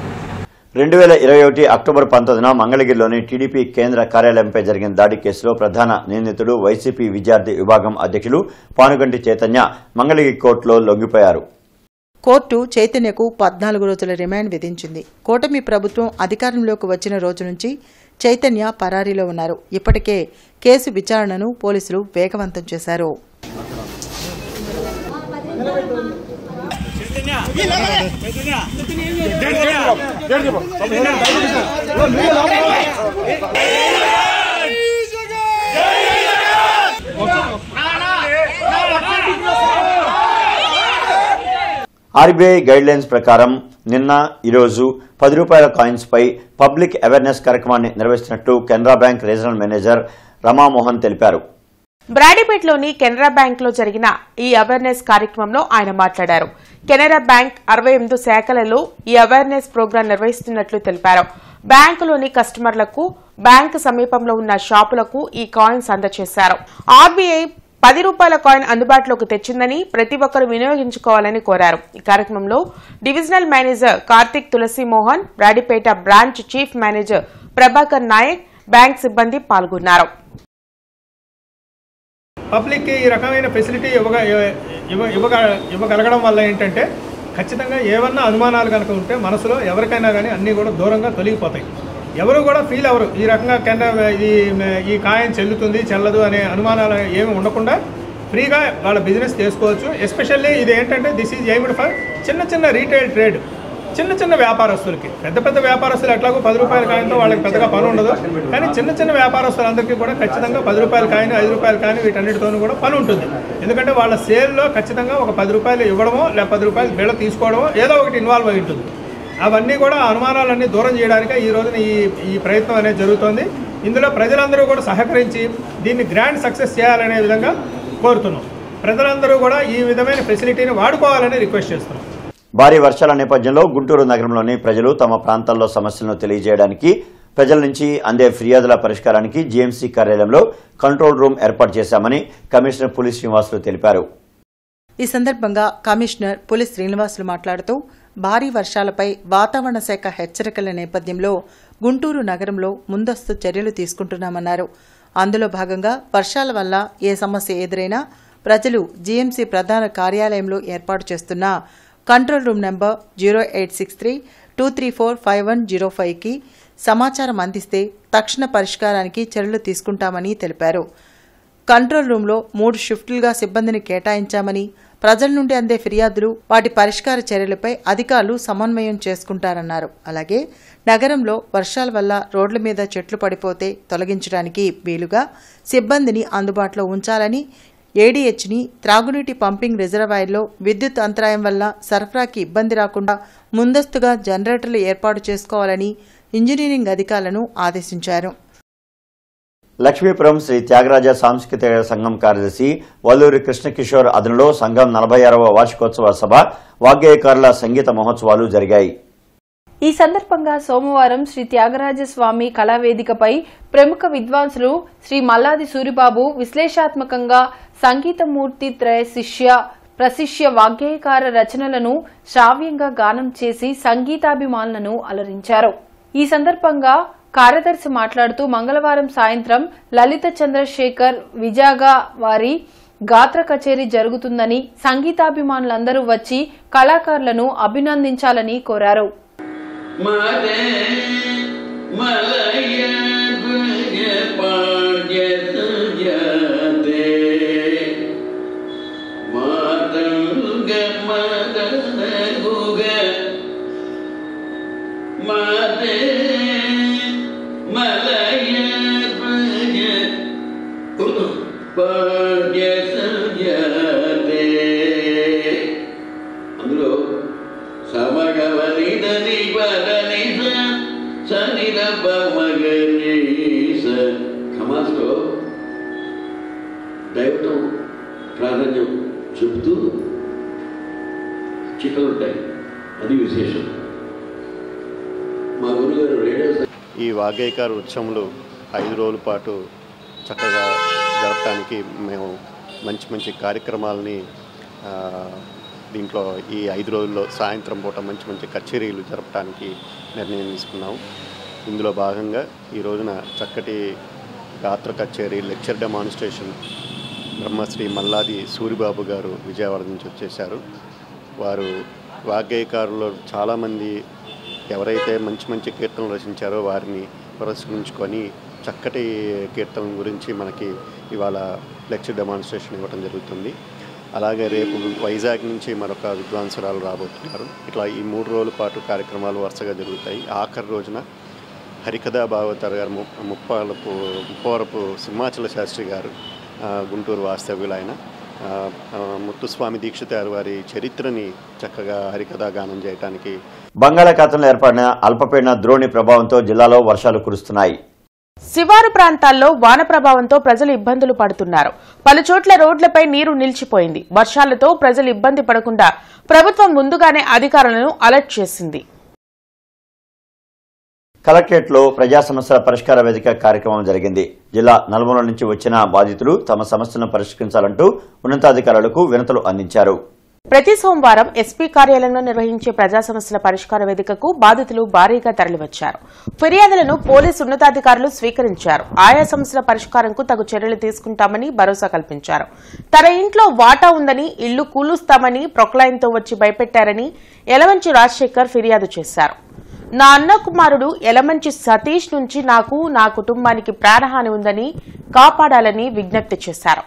రెండు వేల ఇరవై ఒకటి అక్టోబర్ పంతొమ్మిదిన మంగళగిరిలోని టీడీపీ కేంద్ర కార్యాలయంపై జరిగిన దాడి కేసులో ప్రధాన నిందితుడు వైసీపీ విద్యార్థి విభాగం అధ్యక్షులు పానుగంటి చైతన్య మంగళగిరి కోర్టులో లొంగిపోయారు. కోర్టు చైతన్యకు పద్నాలుగు రోజుల రిమాండ్ విధించింది. కూటమి ప్రభుత్వం అధికారంలోకి వచ్చిన రోజు నుంచి చైతన్య పరారీలో ఉన్నారు. ఇప్పటికే కేసు విచారణను పోలీసులు వేగవంతం చేశారు. ఆర్బీఐ గైడ్లైన్స్ ప్రకారం నిన్న ఈరోజు పది రూపాయల కాయిన్స్ పై పబ్లిక్ అవేర్నెస్ కార్యక్రమాన్ని నిర్వహిస్తున్నట్టు Canara bank regional manager Ramamohan తెలిపారు. బ్రాడీపేటలోని కెనరా బ్యాంక్ లో జరిగిన ఈ అవేర్నెస్ కార్యక్రమంలో ఆయన మాట్లాడారు. కెనరా బ్యాంక్ అరవై ఎనిమిది శాఖలలో ఈ అవేర్నెస్ ప్రోగ్రాం నిర్వహిస్తున్నట్లు తెలిపారు. బ్యాంకులోని కస్టమర్లకు బ్యాంకు సమీపంలో ఉన్న షాపులకు ఈ కాయిన్స్ అందజేశారు. ఆర్బీఐ పది రూపాయల కాయిన్ అందుబాటులోకి తెచ్చిందని ప్రతి ఒక్కరూ వినియోగించుకోవాలని కోరారు. ఈ కార్యక్రమంలో divisional manager Karthik Tulasimohan, Brodipet branch chief manager Prabhakar Naik, bank సిబ్బంది పాల్గొన్నారు. పబ్లిక్కి ఈ రకమైన ఫెసిలిటీ ఇవ్వగా ఇవ్వగలగడం వల్ల ఏంటంటే ఖచ్చితంగా ఏమన్నా అనుమానాలు కనుక ఉంటే మనసులో ఎవరికైనా కానీ అన్నీ కూడా దూరంగా తొలగిపోతాయి. ఎవరు కూడా ఫీల్ అవ్వరు ఈ రకంగా కెనరా ఈ ఈ కాయిన్ చెల్లుతుంది చెల్లదు అనే అనుమానాలు ఏమి ఉండకుండా ఫ్రీగా వాళ్ళ బిజినెస్ చేసుకోవచ్చు. ఎస్పెషల్లీ ఇది ఏంటంటే దిస్ ఈజ్ ఎయిమ్డ్ ఫర్ చిన్న చిన్న రీటైల్ ట్రేడ్, చిన్న చిన్న వ్యాపారస్తులకి. పెద్ద పెద్ద వ్యాపారస్తులు ఎట్లాగో పది రూపాయల కాయిన్తో వాళ్ళకి పెద్దగా పని ఉండదు. కానీ చిన్న చిన్న వ్యాపారస్తులందరికీ కూడా ఖచ్చితంగా పది రూపాయల కాయిన్, ఐదు రూపాయల కాయిన్ వీటన్నిటితోనూ కూడా పని ఉంటుంది. ఎందుకంటే వాళ్ళ సేల్లో ఖచ్చితంగా ఒక పది రూపాయలు ఇవ్వడమో లేదా పది రూపాయలు బిళ్ళ తీసుకోవడమో ఏదో ఒకటి ఇన్వాల్వ్ అయి ఉంటుంది. అవన్నీ కూడా అనుమానాలన్నీ దూరం చేయడానికి ఈ రోజున ఈ ఈ ప్రయత్నం అనేది జరుగుతోంది. ఇందులో ప్రజలందరూ కూడా సహకరించి దీన్ని గ్రాండ్ సక్సెస్ చేయాలనే విధంగా కోరుతున్నాం. ప్రజలందరూ కూడా ఈ విధమైన ఫెసిలిటీని వాడుకోవాలని రిక్వెస్ట్ చేస్తున్నాం. భారీ వర్షాల నేపథ్యంలో గుంటూరు నగరంలోని ప్రజలు తమ ప్రాంతాల్లో సమస్యలను తెలియజేయడానికి, ప్రజల నుంచి అందే ఫిర్యాదుల పరిష్కారానికి జీఎంసీ కార్యాలయంలో కంట్రోల్ రూమ్ ఏర్పాటు చేశామని కమిషనర్ పులి శ్రీనివాసులు తెలిపారు. ఈ సందర్భంగా కమిషనర్ పులి శ్రీనివాసులు మాట్లాడుతూ భారీ వర్షాలపై వాతావరణ శాఖ హెచ్చరికల నేపథ్యంలో గుంటూరు నగరంలో ముందస్తు చర్యలు తీసుకుంటున్నామన్నారు. అందులో భాగంగా వర్షాల వల్ల ఏ సమస్య ఎదురైనా ప్రజలు జీఎంసీ ప్రధాన కార్యాలయంలో ఏర్పాటు చేస్తున్న control room number zero eight six three two three four five one zero ఫైవ్కి సమాచారం అందిస్తే తక్షణ పరిష్కారానికి చర్యలు తీసుకుంటామని తెలిపారు. కంట్రోల్ రూంలో మూడు షిఫ్టులుగా సిబ్బందిని కేటాయించామని, ప్రజల నుండి అందే ఫిర్యాదులు, వాటి పరిష్కార చర్యలపై అధికారులు సమన్వయం చేసుకుంటారన్నారు. అలాగే నగరంలో వర్షాల వల్ల రోడ్ల మీద చెట్లు పడిపోతే తొలగించడానికి వీలుగా సిబ్బందిని అందుబాటులో ఉంచాలని, ఏడీహెచ్ని త్రాగునీటి పంపింగ్ రిజర్వాయర్లో విద్యుత్ అంతరాయం వల్ల సరఫరాకి ఇబ్బంది రాకుండా ముందస్తుగా జనరేటర్లు ఏర్పాటు చేసుకోవాలని ఇంజనీరింగ్ అధికారులను ఆదేశించారు. లక్ష్మీపురం శ్రీ త్యాగరాజ సాంస్కృతిక సంఘం కార్యదర్శి వల్లూరి కృష్ణకిషోర్ అదనలో సంఘం నలభై ఆరవ వార్షికోత్సవ సభ, వాగ్గేయకారుల సంగీత మహోత్సవాలు జరిగాయి. ఈ సందర్భంగా సోమవారం శ్రీ త్యాగరాజ స్వామి కళావేదికపై ప్రముఖ విద్వాంసులు శ్రీ మల్లాది సూరిబాబు విశ్లేషాత్మకంగా సంగీతమూర్తి త్రయ శిష్య ప్రశిష్య వాగ్గేయకార రచనలను శ్రావ్యంగా గానం చేసి సంగీతాభిమానులను అలరించారు. ఈ సందర్భంగా కార్యదర్శి మాట్లాడుతూ మంగళవారం సాయంత్రం లలిత చంద్రశేఖర్ విజాగా వారి గాత్ర కచేరీ జరుగుతుందని, సంగీతాభిమానులందరూ వచ్చి కళాకారులను అభినందించాలని కోరారు. అందులో సమగవనిదని పదనిస సనిరప మగనీస ఖమాస్లో దైవతం ప్రాధాన్యం చెబుతూ చిట్టలుంటాయి. అది విశేషం. మా గురుగారు రేడియో ఈ వాగ్గేయకార ఉత్సవంలో ఐదు రోజుల పాటు చక్కగా జరపడానికి మేము మంచి మంచి కార్యక్రమాలని దీంట్లో ఈ ఐదు రోజుల్లో సాయంత్రం పూట మంచి మంచి కచేరీలు జరపడానికి నిర్ణయం తీసుకున్నాము. ఇందులో భాగంగా ఈ రోజున చక్కటి గాత్ర కచేరీ, లెక్చర్ డెమాన్స్ట్రేషన్ బ్రహ్మశ్రీ మల్లాది సూరిబాబు గారు విజయవాడ నుంచి వచ్చేశారు. వారు వాగ్గేయకారులు చాలామంది ఎవరైతే మంచి మంచి కీర్తనలు రచించారో వారిని పురస్కరించుకొని చక్కటి కీర్తన గురించి మనకి ఇవాళ లెక్చర్ డెమాన్స్ట్రేషన్ ఇవ్వడం జరుగుతుంది. అలాగే రేపు వైజాగ్ నుంచి మరొక విద్వాంసురాలు రాబోతున్నారు. ఇట్లా ఈ మూడు రోజుల పాటు కార్యక్రమాలు వరుసగా జరుగుతాయి. ఆఖరి రోజున హరికథా భాగవతారు గారు ముప్పాలపు ముప్పవరపు సింహాచల శాస్త్రి గారు, గుంటూరు వాస్తవ్యులు ఆయన, ముత్తుస్వామి దీక్షితారు వారి చరిత్రని చక్కగా హరికథా గానం చేయడానికి. బంగాళాఖాతంలో ఏర్పడిన అల్పపీడన ద్రోణి ప్రభావంతో జిల్లాలో వర్షాలు కురుస్తున్నాయి. శివారు ప్రాంతాల్లో వాన ప్రభావంతో ప్రజలు ఇబ్బందులు పడుతున్నారు. పలుచోట్ల రోడ్లపై నీరు నిలిచిపోయింది. వర్షాలతో ప్రజలు ఇబ్బంది పడకుండా ప్రభుత్వం ముందుగానే అధికారులను అలర్ట్ చేసింది. కలెక్టరేట్లో ప్రజా సమస్యల పరిష్కార వేదిక కార్యక్రమం జరిగింది. జిల్లా నలుమూలల నుంచి వచ్చిన బాధితులు తమ సమస్యలను పరిష్కరించాలంటూ ఉన్నతాధికారులకు వినతులు అందించారు. ప్రతి సోమవారం ఎస్పీ కార్యాలయంలో నిర్వహించే ప్రజా సమస్యల పరిష్కార వేదికకు బాధితులు భారీగా తరలివచ్చారు. ఫిర్యాదులను పోలీసు ఉన్నతాధికారులు స్వీకరించారు. ఆయా సమస్యల పరిష్కారంకు తగు చర్యలు తీసుకుంటామని భరోసా కల్పించారు. తన ఇంట్లో వాటా ఉందని ఇళ్లు కూలుస్తామని ప్రొక్లైన్తో వచ్చి భయపెట్టారని యలమంచి రాజశేఖర్ ఫిర్యాదు చేశారు. నా అన్న కుమారుడు యలమంచి సతీష్ నుంచి నాకు, నా కుటుంబానికి ప్రాణహాని ఉందని కాపాడాలని విజ్ఞప్తి చేశారు.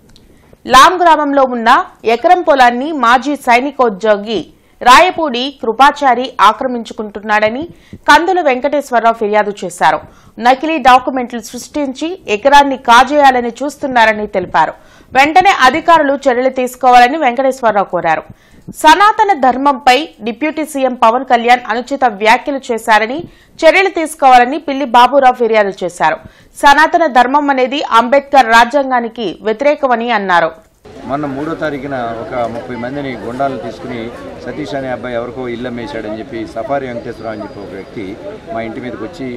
లాం గ్రామంలో ఉన్న ఎకరం పొలాన్ని మాజీ సైనికోద్యోగి రాయపూడి కృపాచారి ఆక్రమించుకుంటున్నాడని కందుల వెంకటేశ్వరరావు ఫిర్యాదు చేశారు. నకిలీ డాక్యుమెంట్లు సృష్టించి ఎకరాన్ని కాజేయాలని చూస్తున్నారని తెలిపారు. వెంటనే అధికారులు చర్యలు తీసుకోవాలని వెంకటేశ్వరరావు కోరారు. సనాతన ధర్మంపై డిప్యూటీ సీఎం పవన్ కళ్యాణ్ అనుచిత వ్యాఖ్యలు చేశారని చర్యలు తీసుకోవాలని పిల్లి బాబురావు ఫిర్యాదు చేశారు. సనాతన ధర్మం అనేది అంబేద్కర్ రాజ్యాంగానికి వ్యతిరేకమని అన్నారు. మొన్న మూడో తారీఖున ఒక ముప్పై మందిని గుండాలను తీసుకుని సతీష్ అనే అబ్బాయి ఎవరికో ఇల్లు అమ్మేశాడని చెప్పి సఫారీ వెంకటేశ్వరరావు అని చెప్పి ఒక వ్యక్తి మా ఇంటి మీదకి వచ్చి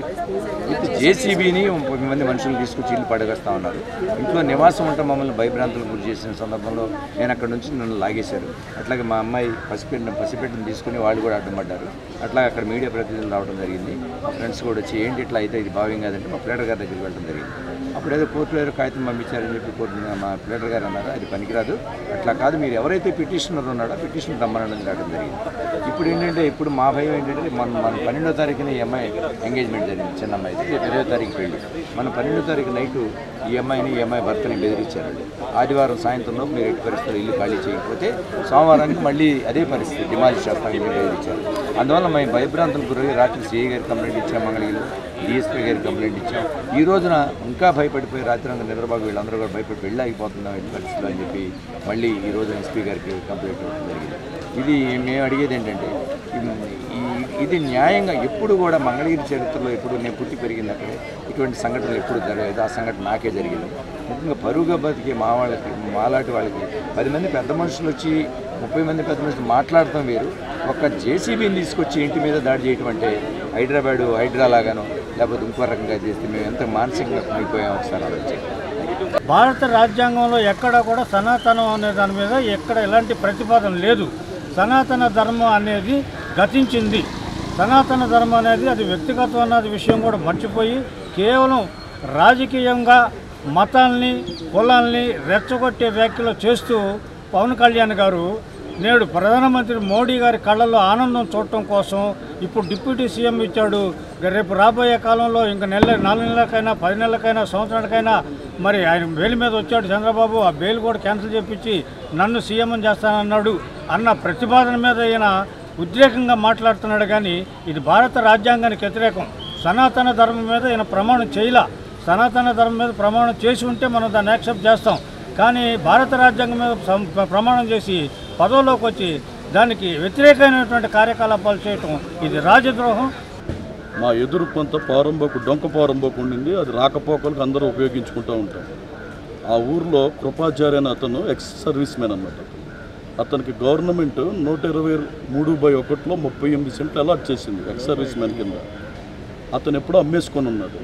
జేసీబీని ముప్పై మంది మనుషులు తీసుకొచ్చి ఇల్లు పడగేస్తా ఉన్నారు. ఇంట్లో నివాసం ఉంటే మమ్మల్ని భయభ్రాంతులకు గురి చేసిన సందర్భంలో నేను అక్కడ నుంచి నన్ను లాగేశారు. అట్లాగే మా అమ్మాయి పసిపెట్టిన పసిపెట్టిని తీసుకుని వాళ్ళు కూడా అడ్డుపడ్డారు. అట్లాగే అక్కడ మీడియా ప్రతినిధులు రావడం జరిగింది. మా ఫ్రెండ్స్ కూడా వచ్చి ఏంటి ఇట్లా అయితే ఇది భావ్యం కాదంటే మా ప్లేటర్ గారి దగ్గరికి వెళ్ళడం జరిగింది. అప్పుడు ఏదో కోర్టులో ఏదో కాగితం పంపించారని చెప్పి కోర్టు మా ప్లేటర్ గారు అన్నారు అది పనికిరాదు, అట్లా కాదు, మీరు ఎవరైతే పిటిషనర్ ఉన్నాడో పిటిషన్ రమ్మనడం రావడం జరిగింది. ఇప్పుడు ఏంటంటే ఇప్పుడు మా భయం ఏంటంటే మన మన పన్నెండో తారీఖున ఈ అమ్మాయి ఎంగేజ్మెంట్ జరిగింది, చిన్న అమ్మాయి అయితే ఇరవై తారీఖు పెళ్ళి. మన పన్నెండో తారీఖు నైటు ఈ అమ్మాయిని ఈ అమ్మాయి భర్తని బెదిరించారండి. ఆదివారం సాయంత్రంలో మీరు ఎట్టి పరిస్థితుల్లో ఇల్లు ఖాళీ చేయకపోతే సోమవారానికి మళ్ళీ అదే పరిస్థితి డిమాలిష్ చేస్తామని బెదిరించారు. అందువల్ల మేము భయభ్రాంతులకు గురై రాత్రి సిఐ గారికి కంప్లైంట్ ఇచ్చాం, మంగళగిరిలో డిఎస్పీ గారికి కంప్లైంట్ ఇచ్చాం. ఈ రోజున ఇంకా భయపడిపోయి రాత్రి అంతా నిద్రబాగు వీళ్ళందరూ కూడా భయపడి వెళ్ళి ఆగిపోతున్నాం ఎట్టి పరిస్థితులు అని చెప్పి మళ్ళీ ఈ రోజు ఎస్పీ గారికి కంప్లైంట్ ఇవ్వడం జరిగింది. ఇది మేము అడిగేది ఏంటంటే ఇది న్యాయంగా ఎప్పుడు కూడా మంగళగిరి చరిత్రలో ఎప్పుడు నేను పుట్టి పెరిగింది అక్కడే ఇటువంటి సంఘటనలు ఎప్పుడు జరగలేదు. ఆ సంఘటన నాకే జరిగింది. ముఖ్యంగా పరువుగా బతికే మా వాళ్ళకి మాలాంటి వాళ్ళకి పది మంది పెద్ద మనుషులు వచ్చి ముప్పై మంది పెద్ద మనుషులు మాట్లాడటం వేరు, ఒక జేసీబీని తీసుకొచ్చి ఇంటి మీద దాడి చేయటం అంటే హైదరాబాదు హైడ్రా లాగానో లేకపోతే ఇంకో రకంగా చేస్తే మేము ఎంత మానసికంగా అయిపోయాం ఒకసారి ఆలోచించాం. భారత రాజ్యాంగంలో ఎక్కడ కూడా సనాతనం అనే దాని మీద ఎక్కడ ఎలాంటి ప్రతిపాదన లేదు. సనాతన ధర్మం అనేది గతించింది. సనాతన ధర్మం అనేది అది వ్యక్తిగతం అన్నది విషయం కూడా మర్చిపోయి కేవలం రాజకీయంగా మతాల్ని కులాల్ని రెచ్చగొట్టే వ్యాఖ్యలు చేస్తూ పవన్ కళ్యాణ్ గారు నేడు ప్రధానమంత్రి మోడీ గారి కళ్ళల్లో ఆనందం చూడటం కోసం ఇప్పుడు డిప్యూటీ సీఎం ఇచ్చాడు. రేపు రాబోయే కాలంలో ఇంకా నెల నాలుగు నెలలకైనా పది నెలలకైనా సంవత్సరానికైనా మరి ఆయన బెయిల్ మీద వచ్చాడు చంద్రబాబు. ఆ బెయిల్ కూడా క్యాన్సిల్ చేపించి నన్ను సీఎం చేస్తానన్నాడు అన్న ప్రతిపాదన మీద ఈయన ఉద్రేకంగా మాట్లాడుతున్నాడు. కానీ ఇది భారత రాజ్యాంగానికి వ్యతిరేకం. సనాతన ధర్మం మీద ఈయన ప్రమాణం చేయలా. సనాతన ధర్మం మీద ప్రమాణం చేసి ఉంటే మనం దాన్ని యాక్సెప్ట్ చేస్తాం. కానీ భారత రాజ్యాంగం మీద ప్రమాణం చేసి పదవిలోకి వచ్చి దానికి వ్యతిరేకమైనటువంటి కార్యకలాపాలు చేయటం ఇది రాజద్రోహం. మా ఎదురు కొంత పారంబోకు డొంక పారంబోకు ఉండింది, అది రాకపోకలకు అందరూ ఉపయోగించుకుంటూ ఉంటాం. ఆ ఊర్లో కృపాచార్య అని అతను ఎక్స్ సర్వీస్ మ్యాన్ అన్నమాట. అతనికి గవర్నమెంట్ నూట ఇరవై మూడు బై ఒకటిలో ముప్పై ఎనిమిది సెంట్లు అలాట్ చేసింది ఎక్స్ సర్వీస్ మ్యాన్ కింద. అతను ఎప్పుడో అమ్మేసుకొని ఉన్నాడు.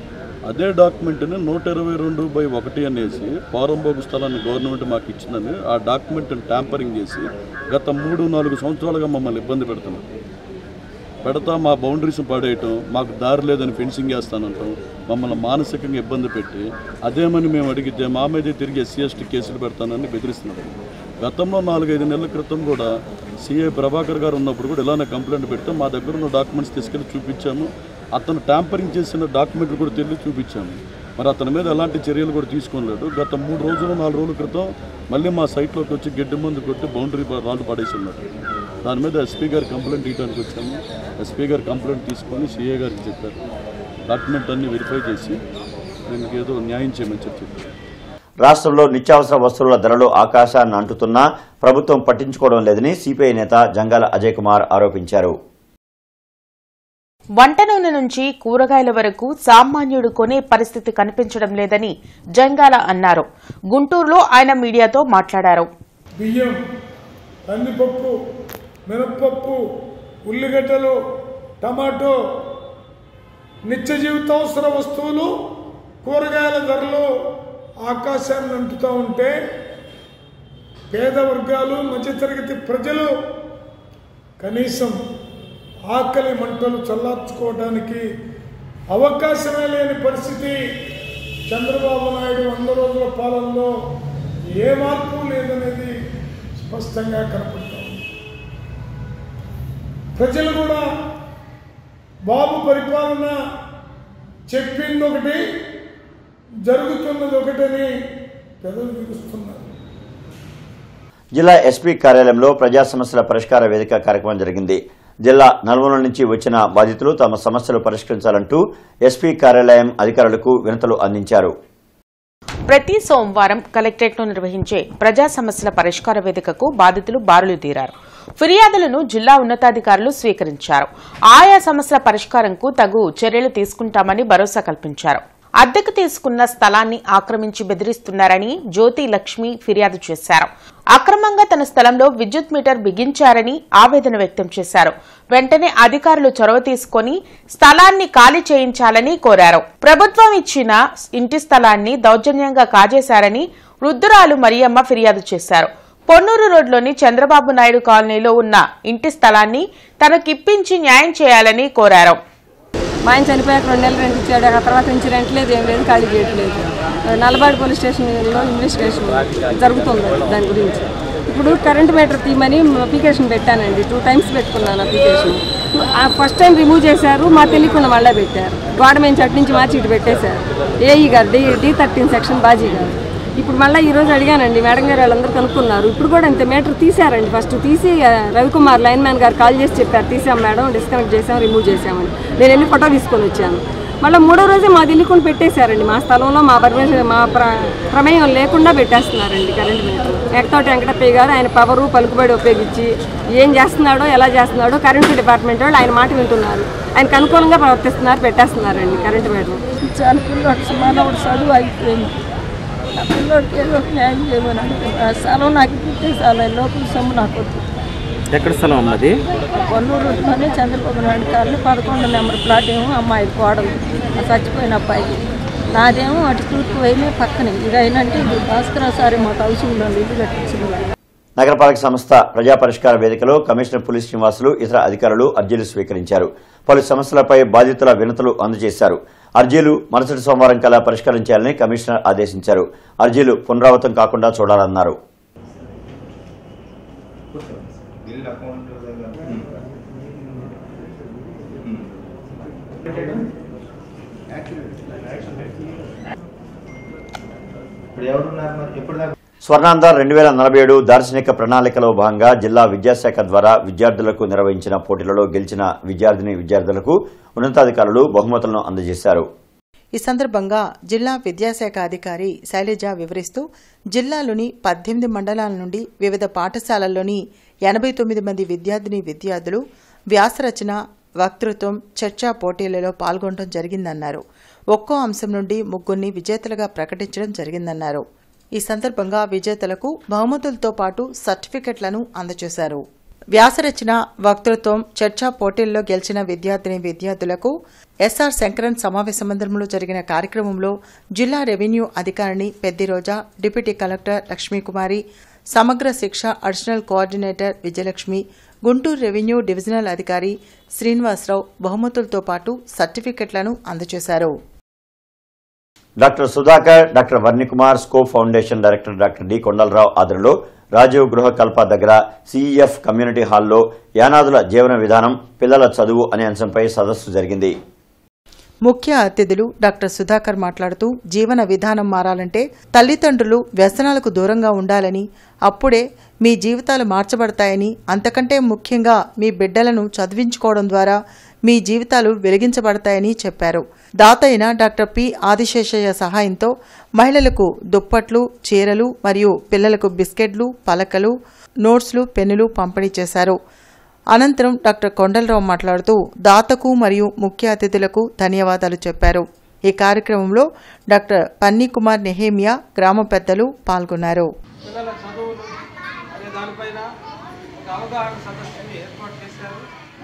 అదే డాక్యుమెంట్ని నూట ఇరవై రెండు బై ఒకటి అనేసి పారంభోగ స్థలాన్ని గవర్నమెంట్ మాకు ఇచ్చిందని ఆ డాక్యుమెంట్ని ట్యాంపరింగ్ చేసి గత మూడు నాలుగు సంవత్సరాలుగా మమ్మల్ని ఇబ్బంది పెడుతున్నాం. పెడతా మా బౌండరీస్ పడేయటం, మాకు దారి లేదని ఫెన్సింగ్ వేస్తానంటాం, మమ్మల్ని మానసికంగా ఇబ్బంది పెట్టి అదేమని మేము అడిగితే మా మీదే తిరిగి ఎస్సీ ఎస్టీ కేసులు పెడతానని బెదిరిస్తున్నారు. గతంలో నాలుగైదు నెలల క్రితం కూడా సీఏ ప్రభాకర్ గారు ఉన్నప్పుడు కూడా ఇలానే కంప్లైంట్ పెడితే మా దగ్గర ఉన్న డాక్యుమెంట్స్ తీసుకెళ్ళి చూపించాము. అతను ట్యాంపరింగ్ చేసిన డాక్యుమెంట్లు కూడా తెలియ చూపించాము. మరి అతని మీద ఎలాంటి చర్యలు కూడా తీసుకోలేదు. గత మూడు రోజులు నాలుగు రోజుల క్రితం మళ్ళీ మా సైట్లోకి వచ్చి గడ్డి మందు కొట్టి బౌండరీ రాళ్ళు పడేసి ఉన్నారు. దాని మీద ఎస్పీ గారు కంప్లైంట్ ఇవ్వడానికి వచ్చాము. ఎస్పీ గారు కంప్లైంట్ తీసుకొని సీఏ గారికి చెప్పారు. డాక్యుమెంట్ అన్ని వెరిఫై చేసి దీనికి ఏదో న్యాయం చేయమని చెప్పారు. రాష్ట్రంలో నిత్యావసర వస్తువుల ధరలు ఆకాశాన్ని అంటుతున్నా ప్రభుత్వం పట్టించుకోవడం లేదని సిపిఐ నేత జంగాల అజయ్ కుమార్ ఆరోపించారు. వంట నూనె నుంచి కూరగాయల వరకు సామాన్యుడు కొనే పరిస్థితి కనిపించడం లేదని జంగాల అన్నారు. గుంటూరులో ఆయన మీడియాతో మాట్లాడారు. బియ్యం, కందిపప్పు, మినప్పప్పు, ఉల్లిగడ్డలు, టమాటో, నిత్య జీవితావసర వస్తువులు, కూరగాయల ధరలు ఆకాశాన్ని అంటుతూ ఉంటే పేద వర్గాలు, మధ్యతరగతి ప్రజలు కనీసం ఆకలి మంటలు చల్లార్చుకోవడానికి అవకాశమే లేని పరిస్థితి. చంద్రబాబు నాయుడు వంద రోజుల పాలనలో ఏ మార్పు లేదనేది స్పష్టంగా కనపడుతుంది. ప్రజలు కూడా బాబు పరిపాలన చెప్పింది ఒకటి, జరుగుతున్నది ఒకటని ప్రజలు చూస్తున్నారు. జిల్లా ఎస్పీ కార్యాలయంలో ప్రజా సమస్యల పరిష్కార వేదిక కార్యక్రమం జరిగింది. జిల్లా నలుమూలల నుంచి వచ్చిన బాధితులు తమ సమస్యలు పరిష్కరించాలంటూ ఎస్పీ కార్యాలయం అధికారులకు వినతులు అందించారు. ప్రతి సోమవారం కలెక్టరేట్ లో నిర్వహించే ప్రజా సమస్యల పరిష్కార వేదికకు బాధితులు బారులు తీరారు. ఫిర్యాదులను జిల్లా ఉన్నతాధికారులు స్వీకరించారు. ఆయా సమస్యల పరిష్కారంకు తగు చర్యలు తీసుకుంటామని భరోసా కల్పించారు. అద్దెకు తీసుకున్న స్థలాన్ని ఆక్రమించి బెదిరిస్తున్నారని జ్యోతి లక్ష్మి ఫిర్యాదు చేశారు. అక్రమంగా తన స్థలంలో విద్యుత్ మీటర్ బిగించారని ఆవేదన వ్యక్తం చేశారు. వెంటనే అధికారులు చొరవ తీసుకుని స్థలాన్ని ఖాళీ చేయించాలని కోరారు. ప్రభుత్వం ఇచ్చిన ఇంటి స్థలాన్ని దౌర్జన్యంగా కాజేశారని వృద్ధురాలు మరియమ్మ ఫిర్యాదు చేశారు. పొన్నూరు రోడ్లోని చంద్రబాబు నాయుడు కాలనీలో ఉన్న ఇంటి స్థలాన్ని తనకిప్పించి న్యాయం చేయాలని కోరారు. మా ఆయన చనిపోయాక రెండు నెలలు రెంట్ ఇచ్చాడు. ఆ తర్వాత నుంచి రెంట్ లేదు, ఏం లేదు, ఖాళీ చేయట్లేదు. నల్లబాడి పోలీస్ స్టేషన్లో ఇన్వెస్టిగేషన్ జరుగుతుంది దాని గురించి. ఇప్పుడు కరెంట్ మీటర్ తీయమని అప్లికేషన్ పెట్టానండి. టూ టైమ్స్ పెట్టుకున్నాను అప్లికేషన్. ఫస్ట్ టైం రిమూవ్ చేశారు, మా తెలియకుండా మళ్ళీ పెట్టారు. గోడ మేము చట్ నుంచి మార్చి ఇటు పెట్టేశారు. AE garu D D thirteen section Baji garu. ఇప్పుడు మళ్ళీ ఈరోజు అడిగానండి, మేడం గారు వాళ్ళందరూ కనుక్కున్నారు. ఇప్పుడు కూడా అంతే, మీటర్ తీసారండి. ఫస్ట్ తీసి Ravikumar lineman garu call చేసి చెప్పారు, తీసాం మేడం, డిస్కనెక్ట్ చేసాం, రిమూవ్ చేసామని. నేను వెళ్ళి ఫోటో తీసుకొని వచ్చాను. మళ్ళీ మూడో రోజే మా దిల్లుకొని పెట్టేశారండి. మా స్థలంలో మా పర్మిషన్ మా ప్ర ప్రమేయం లేకుండా పెట్టేస్తున్నారండి కరెంట్ మీటర్. ఎక్కతోటి వెంకటప్పయ్య గారు ఆయన పవరు పలుకుబడి ఉపయోగించి ఏం చేస్తున్నాడో ఎలా చేస్తున్నాడో కరెంటు డిపార్ట్మెంట్ వాళ్ళు ఆయన మాట వింటున్నారు. ఆయనకు అనుకూలంగా ప్రవర్తిస్తున్నారు, పెట్టేస్తున్నారండి కరెంటు మీటర్. మనవాడు చదువు అయిపోయింది. ఆ పిల్లడికి ఏదో న్యాయం చేయమని అనుకుంటా. స్థలం నాకు ఇప్పితే చాలా లోపల సొమ్ము నాకు వద్దు. ఎక్కడ స్థలం ఉన్నది? కొన్నూరులోనే చంద్రబాబు నాయుడు కాలనీ పదకొండు నెంబర్ ప్లాట్ ఏమో అమ్మాయి కోడలు చచ్చిపోయిన అబ్బాయికి. నాదేమో అటు తూర్పు వైనే పక్కనే. ఇది అయినంటే ఇది భాస్కర సారి మాకు హౌసింగ్లో ఇల్లు కట్టించింది. నగరపాలక సంస్థ ప్రజా పరిష్కార వేదికలో కమిషనర్ పులి శ్రీనివాసులు ఇతర అధికారులు అర్జీలు స్వీకరించారు. పలు సమస్యలపై బాధితుల వినతులు అందజేశారు. అర్జీలు మరుసటి సోమవారం కల్లా పరిష్కరించాలని కమిషనర్ ఆదేశించారు. అర్జీలు పునరావృతం కాకుండా చూడాలన్నారు. స్వర్ణాంధ్ర రెండు వేల నలభై ఏడు దార్శనిక ప్రణాళికలో భాగంగా జిల్లా విద్యాశాఖ ద్వారా విద్యార్థులకు నిర్వహించిన పోటీలలో గెలిచిన విద్యార్థిని విద్యార్థులకు ఉన్నతాధికారులు బహుమతులను అందజేశారు. ఈ సందర్భంగా జిల్లా విద్యాశాఖ అధికారి శైలజ వివరిస్తూ జిల్లాలోని పద్దెనిమిది మండలాల నుండి వివిధ పాఠశాలల్లోని ఎనభై తొమ్మిది మంది విద్యార్థిని విద్యార్థులు వ్యాసరచన, వక్తృత్వం, చర్చా పోటీలలో పాల్గొనడం జరిగిందన్నారు. ఒక్కో అంశం నుండి ముగ్గురిని విజేతలుగా ప్రకటించడం జరిగిందన్నారు. ఈ సందర్భంగా విజేతలకు బహుమతులతో పాటు సర్టిఫికెట్లను అందజేశారు. వ్యాసరచన, వక్తృత్వం, చర్చా పోటీల్లో గెలిచిన విద్యార్థిని విద్యార్థులకు ఎస్ఆర్ శంకరన్ సమావేశ మందిరంలో జరిగిన కార్యక్రమంలో జిల్లా రెవెన్యూ అధికారిని పెద్దిరోజా, deputy collector Lakshmikumari, Samagra Shiksha additional coordinator Vijayalakshmi, Guntur revenue divisional అధికారి శ్రీనివాసరావు బహుమతులతో పాటు సర్టిఫికెట్లను అందజేశారు. Doctor Sudhakar, doctor Varnikumar, scope foundation director doctor D Kondalarao ఆధ్వర్యంలో రాజీవ్ గృహ కల్ప దగ్గర సిఈఎఫ్ కమ్యూనిటీ హాల్లో యానాదుల జీవన విధానం, పిల్లల చదువు అనే అంశంపై సదస్సు జరిగింది. ముఖ్య అతిథులు డాక్టర్ సుధాకర్ మాట్లాడుతూ జీవన విధానం మారాలంటే తల్లిదండ్రులు వ్యసనాలకు దూరంగా ఉండాలని, అప్పుడే మీ జీవితాలు మార్చబడతాయని, అంతకంటే ముఖ్యంగా మీ బిడ్డలను చదివించుకోవడం ద్వారా మీ జీవితాలు వెలిగించబడతాయని చెప్పారు. దాత అయిన డాక్టర్ పి ఆదిశేషయ్య సహాయంతో మహిళలకు దుప్పట్లు, చీరలు మరియు పిల్లలకు బిస్కెట్లు, పలకలు, నోట్స్లు, పెన్నులు పంపిణీ చేశారు. అనంతరం డాక్టర్ కొండలరావు మాట్లాడుతూ దాతకు మరియు ముఖ్య అతిథులకు ధన్యవాదాలు చెప్పారు. ఈ కార్యక్రమంలో డాక్టర్ పన్నీ కుమార్ నెహేమియా, గ్రామ పెద్దలు పాల్గొన్నారు. పిల్లల చదువులు అనే దానిపైన ఒక అవగాహన సదస్సుని ఏర్పాటు చేశారు.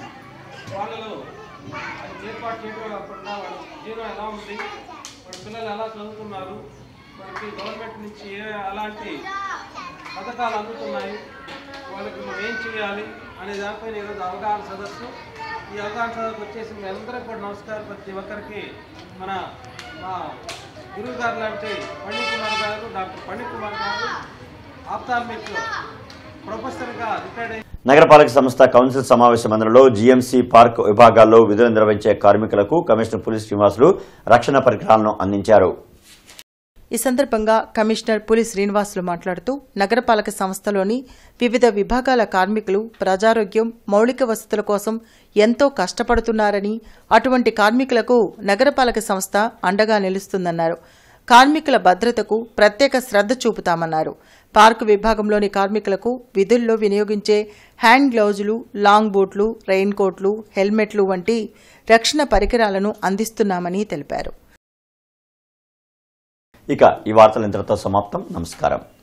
వాళ్ళలో అది ఏర్పాటు చేయడం కాకుండా వాళ్ళ జీవనం ఎలా ఉంది, వాళ్ళ పిల్లలు ఎలా చదువుతున్నారు, మనకి గవర్నమెంట్ నుంచి ఏ అలాంటి పథకాలు అందుతున్నాయి, వాళ్ళకి మనం ఏం చేయాలి అనే దానిపైన ఈరోజు అవగాహన సదస్సు. ఈ అవగాహన సదస్సు వచ్చేసి మీ అందరికీ కూడా నమస్కారం. ప్రతి ఒక్కరికి మన మా గురువు గారు లాంటి పండిత్ కుమార్ గారు, డాక్టర్ పండిత్ కుమార్ గారు ఆప్థాల్మిక్ ప్రొఫెసర్గా రిటైర్డ్ అయ్యి నగరపాలక సంస్థ కౌన్సిల్ సమావేశ మందిరంలో జీఎంసీ పార్క్ విభాగాల్లో విధులు నిర్వహించే కార్మికులకు కమిషనర్ పులి శ్రీనివాసులు రక్షణ పరికరాలను అందించారు. ఈ సందర్భంగా కమిషనర్ పులి శ్రీనివాసులు మాట్లాడుతూ నగరపాలక సంస్థలోని వివిధ విభాగాల కార్మికులు ప్రజారోగ్యం, మౌలిక వసతుల కోసం ఎంతో కష్టపడుతున్నారని, అటువంటి కార్మికులకు నగరపాలక సంస్థ అండగా నిలుస్తుందన్నారు. కార్మికుల భద్రతకు ప్రత్యేక శ్రద్ధ చూపుతామన్నారు. పార్కు విభాగంలోని కార్మికులకు విధుల్లో వినియోగించే హ్యాండ్ గ్లౌజులు, లాంగ్ బూట్లు, రెయిన్ కోట్లు, హెల్మెట్లు వంటి రక్షణ పరికరాలను అందిస్తున్నామని తెలిపారు. ఇక ఈ వార్తలు ఇంతటితో సమాప్తం. నమస్కారం.